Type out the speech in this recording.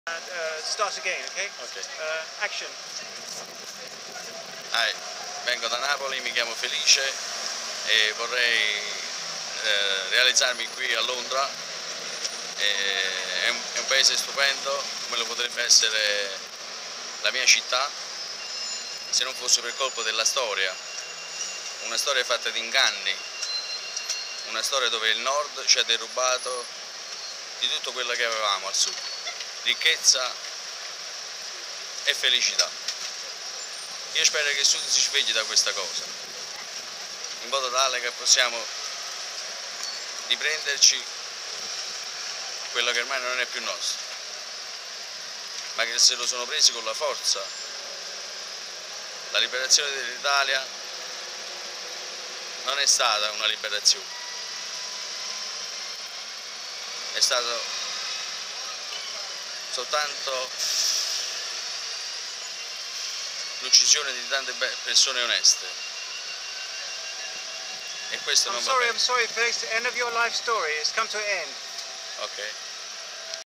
Start again, okay? Ok. Action. Vengo da Napoli, mi chiamo Felice e vorrei realizzarmi qui a Londra. È un paese stupendo, come lo potrebbe essere la mia città, se non fosse per colpo della storia. Una storia fatta di inganni, una storia dove il nord ci ha derubato di tutto quello che avevamo al sud, ricchezza e felicità. Io spero che il sud si svegli da questa cosa, in modo tale che possiamo riprenderci quello che ormai non è più nostro, ma che se lo sono presi con la forza. La liberazione dell'Italia non è stata una liberazione, è stato soltanto l'uccisione di tante persone oneste, e questo non va bene. I'm sorry, Felix. The end of your life story has come to an end. Ok.